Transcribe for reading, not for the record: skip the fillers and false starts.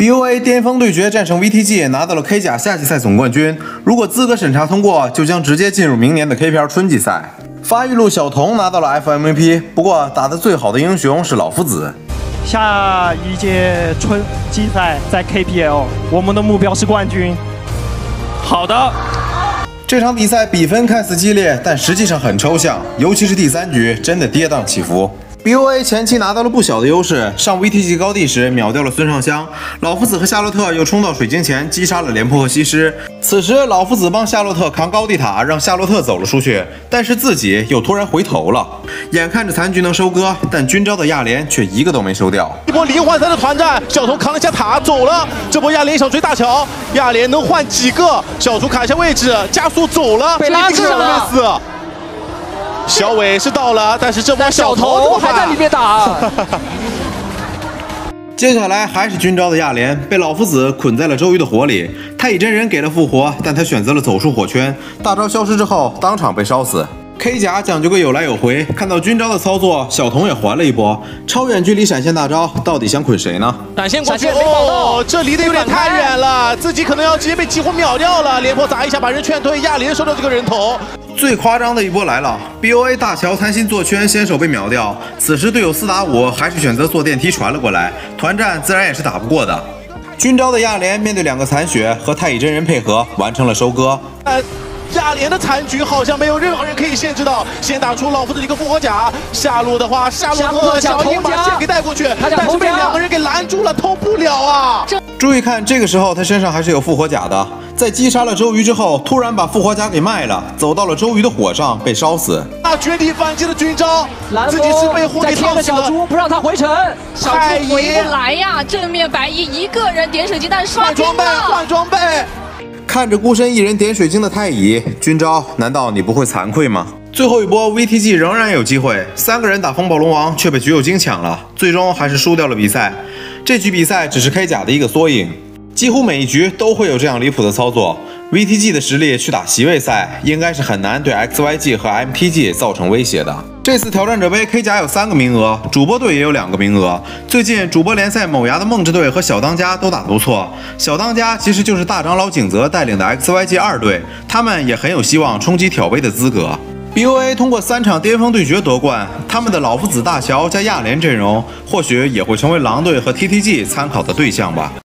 BOA 巅峰对决战胜 VTG， 拿到了 K 甲夏季赛总冠军。如果资格审查通过，就将直接进入明年的 KPL 春季赛。发育路小童拿到了 FMVP， 不过打得最好的英雄是老夫子。 下一届春季赛在 KPL， 我们的目标是冠军。好的。 这场比赛比分看似激烈，但实际上很抽象，尤其是第3局，真的跌宕起伏。BOA 前期拿到了不小的优势，上 VTG 高地时秒掉了孙尚香，老夫子和夏洛特又冲到水晶前击杀了廉颇和西施。此时老夫子帮夏洛特扛高地塔，让夏洛特走了出去，但是自己又突然回头了。眼看着残局能收割，但军招的亚莲却一个都没收掉。 一波0换3的团战，小童扛了一下塔走了，这波亚莲想追大乔，亚莲能换几个？小图卡一下位置，加速走了， 被拉住了。 小伟是到了，但是这波小头还在里面打。 接下来还是军招的亚莲被老夫子捆在了周瑜的火里，太乙真人给了复活，但他选择了走出火圈，大招消失之后当场被烧死。K 甲讲究个有来有回，看到军招的操作，小童也还了一波超远距离闪现大招，到底想捆谁呢？ 闪现过去哦，这离得有点太远了，自己可能要直接被激活秒掉了。廉颇砸一下把人劝退，亚莲收掉这个人头。 最夸张的一波来了 ，BOA 大乔贪心做圈，先手被秒掉。此时队友4打5，还是选择坐电梯传了过来，团战自然也是打不过的。军招的亚莲面对2个残血和太乙真人配合，完成了收割。 亚莲的残局好像没有任何人可以限制到，先打出老夫子的一个复活甲。下路的话，夏洛特小鹰把线给带过去，但是被2个人给拦住了，偷不了啊！ 注意看，这个时候他身上还是有复活甲的，在击杀了周瑜之后，突然把复活甲给卖了，走到了周瑜的火上被烧死。 那绝地反击的军招，自己是被火给烫死了。 小猪不让他回城， 小猪回不来呀！正面白衣一个人点水晶弹刷新了， 换装备。 看着孤身一人点水晶的太乙，军招难道你不会惭愧吗？最后一波 VTG 仍然有机会，3个人打风暴龙王却被橘右京抢了，最终还是输掉了比赛。这局比赛只是 K 甲的一个缩影，几乎每一局都会有这样离谱的操作。VTG 的实力去打席位赛，应该是很难对 XYG 和 MTG 造成威胁的。这次挑战者杯 K 甲有3个名额，主播队也有2个名额。最近主播联赛某牙的梦之队和小当家都打得不错，小当家其实就是大长老景泽带领的 XYG 2队，他们也很有希望冲击挑杯的资格。BOA 通过3场巅峰对决夺冠，他们的老夫子大乔加亚莲阵容，或许也会成为狼队和 TTG 参考的对象吧。